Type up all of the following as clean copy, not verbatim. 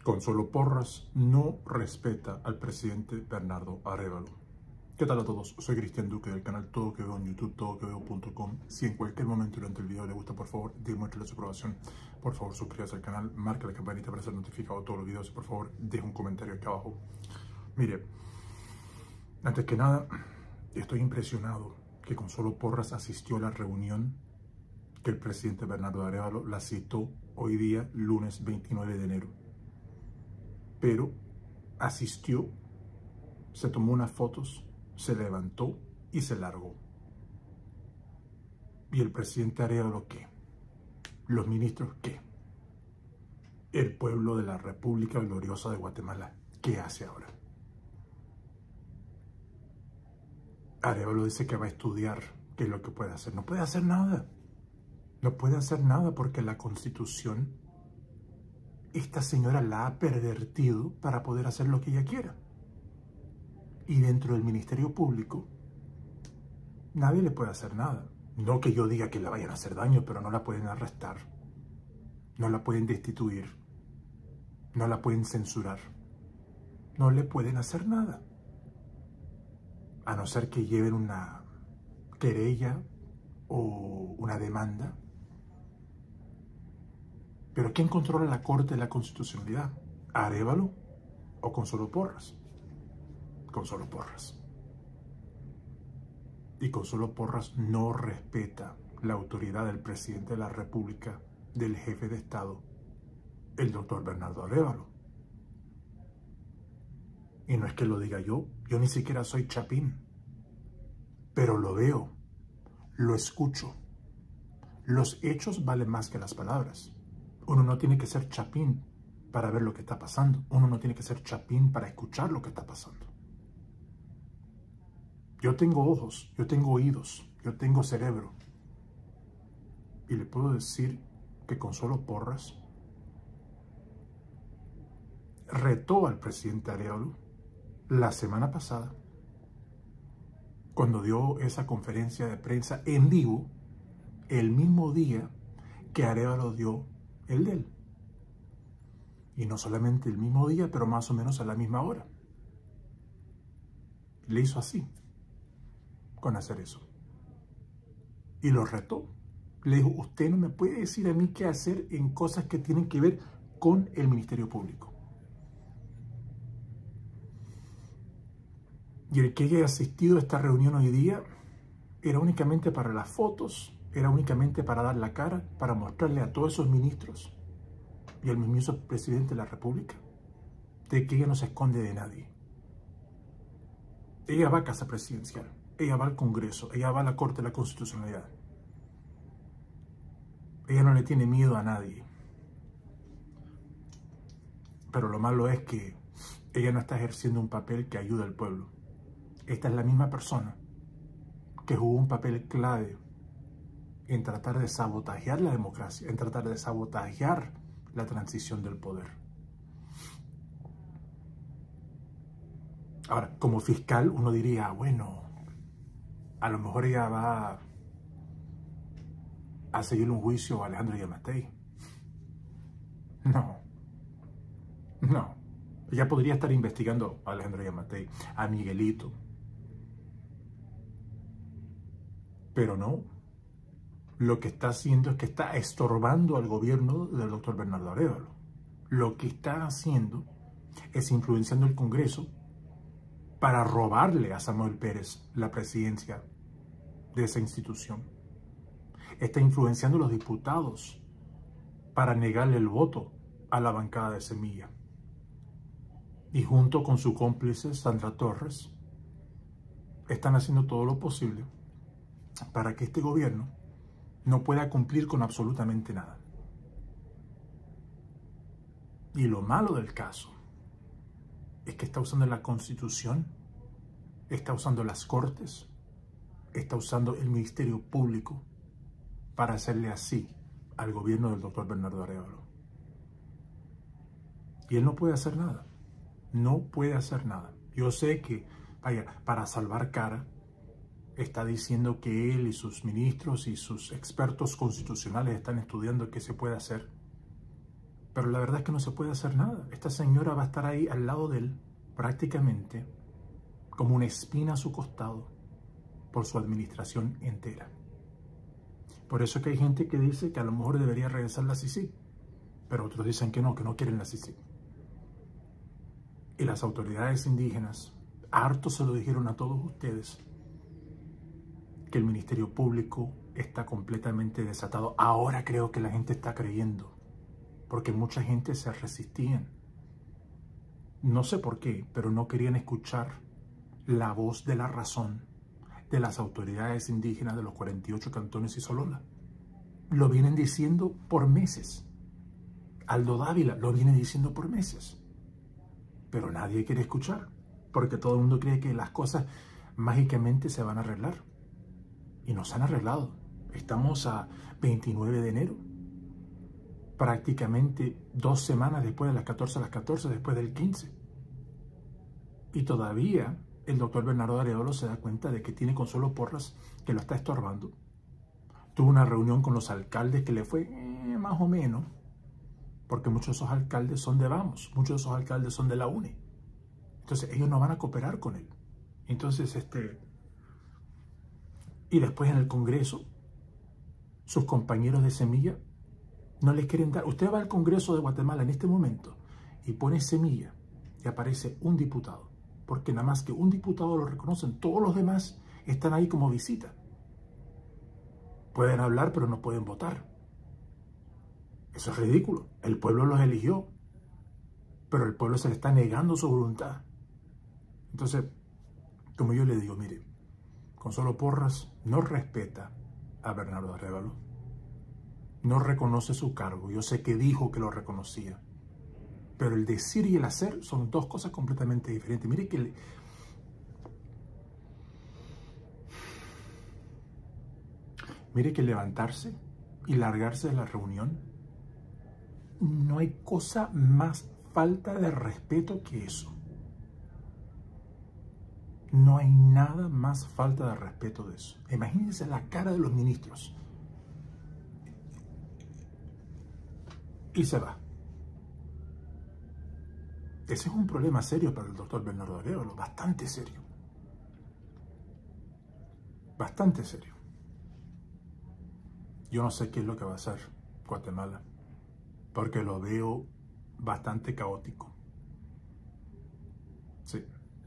Consuelo Porras no respeta al presidente Bernardo Arévalo. ¿Qué tal a todos? Soy Cristian Duque del canal Todo Que Veo en YouTube, todoqueveo.com. Si en cualquier momento durante el video le gusta, por favor, demuéstrele su aprobación. Por favor, suscríbase al canal, marque la campanita para ser notificado de todos los videos y por favor, deje un comentario aquí abajo. Mire, antes que nada, estoy impresionado que Consuelo Porras asistió a la reunión que el presidente Bernardo Arévalo la citó hoy día, lunes 29 de enero. Pero asistió, se tomó unas fotos, se levantó y se largó. ¿Y el presidente Arévalo qué? ¿Los ministros qué? El pueblo de la República Gloriosa de Guatemala, ¿qué hace ahora? Arévalo dice que va a estudiar qué es lo que puede hacer. No puede hacer nada. No puede hacer nada porque la Constitución, esta señora la ha pervertido para poder hacer lo que ella quiera. Y dentro del Ministerio Público, nadie le puede hacer nada. No que yo diga que le vayan a hacer daño, pero no la pueden arrestar. No la pueden destituir. No la pueden censurar. No le pueden hacer nada. A no ser que lleven una querella o una demanda. Pero ¿quién controla la Corte de la Constitucionalidad? ¿Arévalo o Consuelo Porras? Consuelo Porras. Y Consuelo Porras no respeta la autoridad del presidente de la República, del jefe de Estado, el doctor Bernardo Arévalo. Y no es que lo diga yo ni siquiera soy chapín, pero lo veo, lo escucho. Los hechos valen más que las palabras. Uno no tiene que ser chapín para ver lo que está pasando. Uno no tiene que ser chapín para escuchar lo que está pasando. Yo tengo ojos, yo tengo oídos, yo tengo cerebro. Y le puedo decir que Consuelo Porras retó al presidente Arévalo la semana pasada cuando dio esa conferencia de prensa en vivo el mismo día que Arévalo dio el de él. Y no solamente el mismo día, pero más o menos a la misma hora. Le hizo así, con hacer eso. Y lo retó. Le dijo, usted no me puede decir a mí qué hacer en cosas que tienen que ver con el Ministerio Público. Y el que haya asistido a esta reunión hoy día era únicamente para las fotos, era únicamente para dar la cara, para mostrarle a todos esos ministros y al mismo presidente de la República de que ella no se esconde de nadie. Ella va a Casa Presidencial, ella va al Congreso, ella va a la Corte de la Constitucionalidad. Ella no le tiene miedo a nadie. Pero lo malo es que ella no está ejerciendo un papel que ayude al pueblo. Esta es la misma persona que jugó un papel clave en tratar de sabotajear la democracia, en tratar de sabotajear la transición del poder. Ahora, como fiscal, uno diría, bueno, a lo mejor ella va a seguir un juicio a Alejandro Yamatei. No. Ella podría estar investigando a Alejandro Yamatei, a Miguelito. Pero no. Lo que está haciendo es que está estorbando al gobierno del doctor Bernardo Arévalo. Lo que está haciendo es influenciando el Congreso para robarle a Samuel Pérez la presidencia de esa institución. Está influenciando a los diputados para negarle el voto a la bancada de Semilla. Y junto con su cómplice Sandra Torres, están haciendo todo lo posible para que este gobierno no pueda cumplir con absolutamente nada. Y lo malo del caso es que está usando la Constitución, está usando las Cortes, está usando el Ministerio Público para hacerle así al gobierno del doctor Bernardo Arévalo. Y él no puede hacer nada. No puede hacer nada. Yo sé que, vaya, para salvar cara, está diciendo que él y sus ministros y sus expertos constitucionales están estudiando qué se puede hacer. Pero la verdad es que no se puede hacer nada. Esta señora va a estar ahí al lado de él, prácticamente como una espina a su costado, por su administración entera. Por eso que hay gente que dice que a lo mejor debería regresar la CICIG, pero otros dicen que no quieren la CICIG. Y las autoridades indígenas, harto se lo dijeron a todos ustedes, que el Ministerio Público está completamente desatado. Ahora creo que la gente está creyendo, porque mucha gente se resistían. No sé por qué, pero no querían escuchar la voz de la razón de las autoridades indígenas de los 48 cantones y Sololá. Lo vienen diciendo por meses. Aldo Dávila lo viene diciendo por meses. Pero nadie quiere escuchar, porque todo el mundo cree que las cosas mágicamente se van a arreglar. Y no se han arreglado. Estamos a 29 de enero. Prácticamente 2 semanas después de las 14, después del 15. Y todavía el doctor Bernardo Arévalo se da cuenta de que tiene Consuelo Porras que lo está estorbando. Tuvo una reunión con los alcaldes que le fue más o menos, porque muchos de esos alcaldes son de Vamos, muchos de esos alcaldes son de la UNE. Entonces ellos no van a cooperar con él. Entonces, y después en el Congreso, sus compañeros de Semilla no les quieren dar. Usted va al Congreso de Guatemala en este momento y pone Semilla y aparece un diputado, porque nada más que un diputado lo reconocen, todos los demás están ahí como visita. Pueden hablar, pero no pueden votar. Eso es ridículo. El pueblo los eligió, pero el pueblo se le está negando su voluntad. Entonces, como yo le digo, mire, Consuelo Porras no respeta a Bernardo Arévalo, no reconoce su cargo. Yo sé que dijo que lo reconocía, pero el decir y el hacer son dos cosas completamente diferentes. Mire que levantarse y largarse de la reunión, no hay cosa más falta de respeto que eso. No hay nada más falta de respeto de eso. Imagínense la cara de los ministros. Y se va. Ese es un problema serio para el doctor Bernardo Arévalo, bastante serio. Bastante serio. Yo no sé qué es lo que va a hacer Guatemala, porque lo veo bastante caótico. Sí.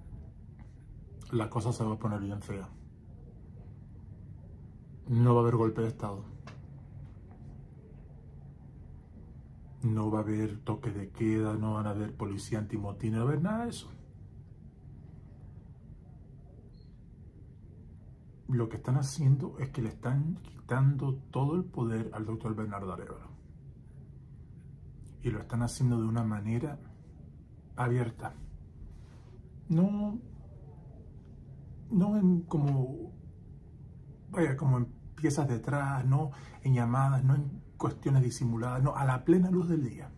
La cosa se va a poner bien fea. No va a haber golpe de Estado. No va a haber toque de queda, no van a haber policía antimotín, no va a haber nada de eso. Lo que están haciendo es que le están quitando todo el poder al doctor Bernardo Arévalo. Y lo están haciendo de una manera abierta. No como en piezas detrás, no en llamadas, no en cuestiones disimuladas, no, a la plena luz del día.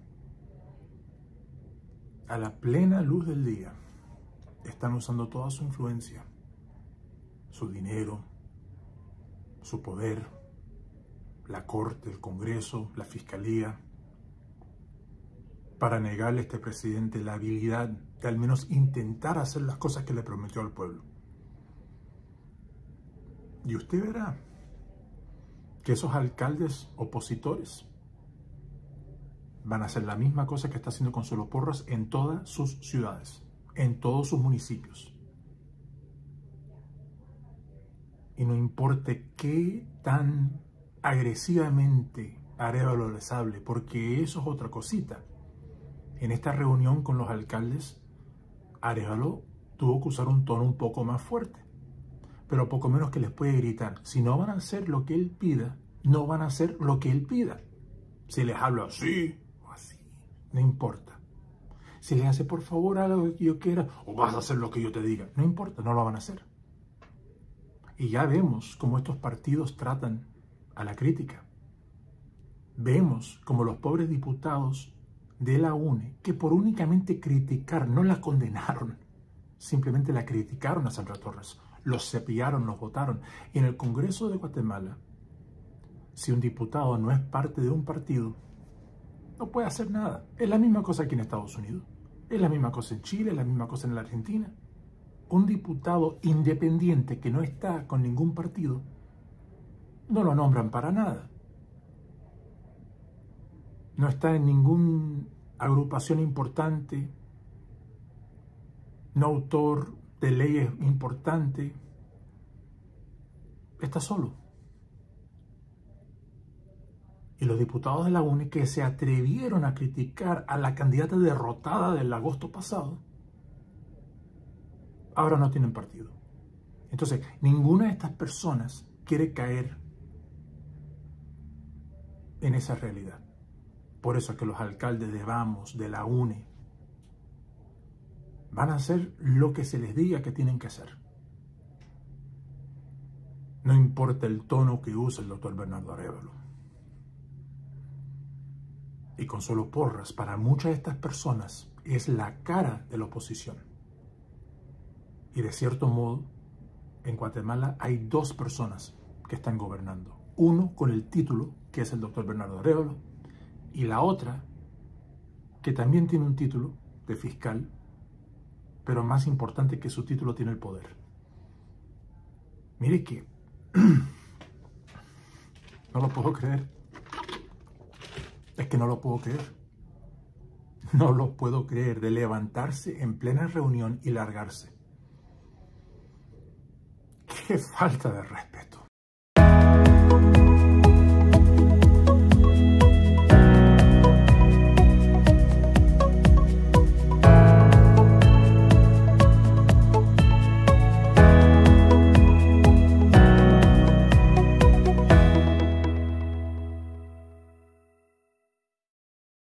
A la plena luz del día están usando toda su influencia, su dinero, su poder, la corte, el Congreso, la fiscalía, para negarle a este presidente la habilidad de al menos intentar hacer las cosas que le prometió al pueblo. Y usted verá que esos alcaldes opositores van a hacer la misma cosa que está haciendo Consuelo Porras en todas sus ciudades, en todos sus municipios. Y no importa qué tan agresivamente Arévalo les hable, porque eso es otra cosita. En esta reunión con los alcaldes, Arévalo tuvo que usar un tono un poco más fuerte, pero poco menos que les puede gritar. Si no van a hacer lo que él pida, no van a hacer lo que él pida. Si les habla así o así, no importa. Si les hace, por favor, haz lo que yo quiera, o vas a hacer lo que yo te diga, no importa, no lo van a hacer. Y ya vemos cómo estos partidos tratan a la crítica. Vemos cómo los pobres diputados de la UNE, que por únicamente criticar, no la condenaron, simplemente la criticaron a Sandra Torres, los cepillaron, los votaron. Y en el Congreso de Guatemala, si un diputado no es parte de un partido, No puede hacer nada. Es la misma cosa aquí en Estados Unidos. Es la misma cosa en Chile, es la misma cosa en la Argentina. Un diputado independiente que no está con ningún partido, no lo nombran para nada. No está en ninguna agrupación importante, no autor de leyes importantes. Está solo. Y los diputados de la UNE que se atrevieron a criticar a la candidata derrotada del agosto pasado, ahora no tienen partido. Entonces, ninguna de estas personas quiere caer en esa realidad. Por eso es que los alcaldes de Vamos, de la UNE, van a hacer lo que se les diga que tienen que hacer. No importa el tono que use el doctor Bernardo Arévalo. Y Consuelo Porras, para muchas de estas personas, es la cara de la oposición. Y de cierto modo, en Guatemala hay dos personas que están gobernando. Uno con el título, que es el doctor Bernardo Arévalo, y la otra, que también tiene un título de fiscal, pero más importante que su título tiene el poder. Mire que no lo puedo creer. Es que no lo puedo creer. No lo puedo creer, de levantarse en plena reunión y largarse. ¡Qué falta de respeto!